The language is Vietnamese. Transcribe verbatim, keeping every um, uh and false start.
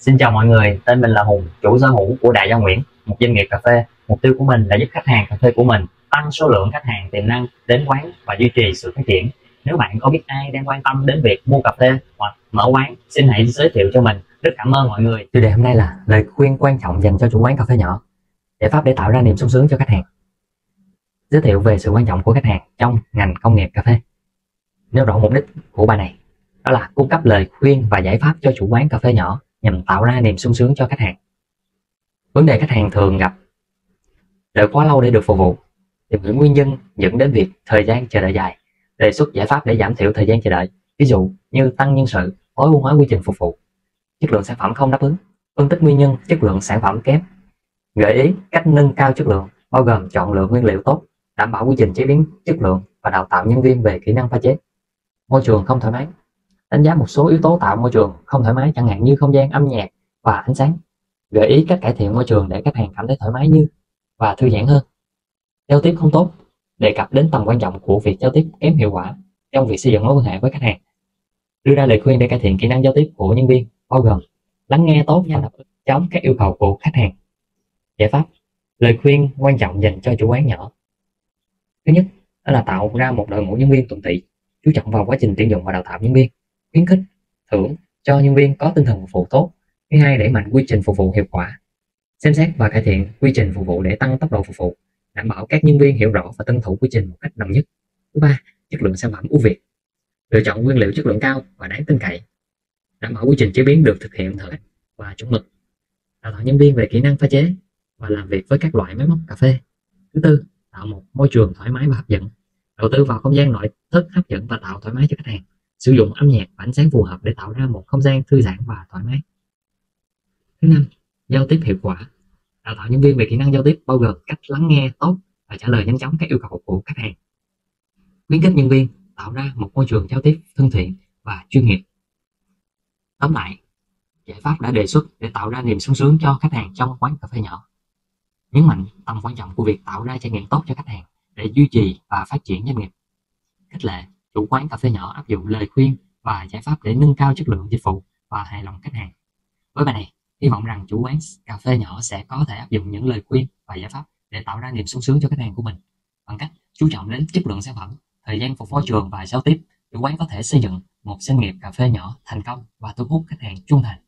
Xin chào mọi người, tên mình là Hùng, chủ sở hữu của Đại Gia Nguyễn, một doanh nghiệp cà phê. Mục tiêu của mình là giúp khách hàng cà phê của mình tăng số lượng khách hàng tiềm năng đến quán và duy trì sự phát triển. Nếu bạn có biết ai đang quan tâm đến việc mua cà phê hoặc mở quán, xin hãy giới thiệu cho mình. Rất cảm ơn mọi người. Chủ đề hôm nay là lời khuyên quan trọng dành cho chủ quán cà phê nhỏ, giải pháp để tạo ra niềm sung sướng cho khách hàng. Giới thiệu về sự quan trọng của khách hàng trong ngành công nghiệp cà phê. Nêu rõ mục đích của bài này đó là cung cấp lời khuyên và giải pháp cho chủ quán cà phê nhỏ nhằm tạo ra niềm sung sướng cho khách hàng. Vấn đề khách hàng thường gặp: đợi quá lâu để được phục vụ, tìm hiểu nguyên nhân dẫn đến việc thời gian chờ đợi dài, đề xuất giải pháp để giảm thiểu thời gian chờ đợi, ví dụ như tăng nhân sự, tối ưu hóa quy trình phục vụ, chất lượng sản phẩm không đáp ứng, phân tích nguyên nhân chất lượng sản phẩm kém, gợi ý cách nâng cao chất lượng, bao gồm chọn lựa nguyên liệu tốt, đảm bảo quy trình chế biến chất lượng và đào tạo nhân viên về kỹ năng pha chế. Môi trường không thoải mái, đánh giá một số yếu tố tạo môi trường không thoải mái, chẳng hạn như không gian, âm nhạc và ánh sáng, gợi ý cách cải thiện môi trường để khách hàng cảm thấy thoải mái như và thư giãn hơn. Giao tiếp không tốt, đề cập đến tầm quan trọng của việc giao tiếp kém hiệu quả trong việc xây dựng mối quan hệ với khách hàng. Đưa ra lời khuyên để cải thiện kỹ năng giao tiếp của nhân viên, bao gồm lắng nghe tốt và đáp ứng chóng các yêu cầu của khách hàng. Giải pháp, lời khuyên quan trọng dành cho chủ quán nhỏ. Thứ nhất, đó là tạo ra một đội ngũ nhân viên thuận tiện, chú trọng vào quá trình tuyển dụng và đào tạo nhân viên, khuyến khích, thưởng cho nhân viên có tinh thần phục vụ tốt. Thứ hai, đẩy mạnh quy trình phục vụ hiệu quả, xem xét và cải thiện quy trình phục vụ để tăng tốc độ phục vụ, đảm bảo các nhân viên hiểu rõ và tuân thủ quy trình một cách đồng nhất. Thứ ba, chất lượng sản phẩm ưu việt, lựa chọn nguyên liệu chất lượng cao và đáng tin cậy, đảm bảo quy trình chế biến được thực hiện thật và chuẩn mực, đào tạo nhân viên về kỹ năng pha chế và làm việc với các loại máy móc cà phê. Thứ tư, tạo một môi trường thoải mái và hấp dẫn, đầu tư vào không gian nội thất hấp dẫn và tạo thoải mái cho khách hàng, sử dụng âm nhạc và ánh sáng phù hợp để tạo ra một không gian thư giãn và thoải mái. Thứ năm, giao tiếp hiệu quả, đào tạo nhân viên về kỹ năng giao tiếp, bao gồm cách lắng nghe tốt và trả lời nhanh chóng các yêu cầu của khách hàng. Khuyến khích nhân viên, tạo ra một môi trường giao tiếp thân thiện và chuyên nghiệp. Tóm lại, giải pháp đã đề xuất để tạo ra niềm sung sướng cho khách hàng trong quán cà phê nhỏ. Nhấn mạnh tầm quan trọng của việc tạo ra trải nghiệm tốt cho khách hàng để duy trì và phát triển doanh nghiệp. Khích lệ chủ quán cà phê nhỏ áp dụng lời khuyên và giải pháp để nâng cao chất lượng dịch vụ và hài lòng khách hàng. Với bài này, hy vọng rằng chủ quán cà phê nhỏ sẽ có thể áp dụng những lời khuyên và giải pháp để tạo ra niềm sung sướng cho khách hàng của mình. Bằng cách chú trọng đến chất lượng sản phẩm, thời gian phục môi trường và giao tiếp, chủ quán có thể xây dựng một doanh nghiệp cà phê nhỏ thành công và thu hút khách hàng trung thành.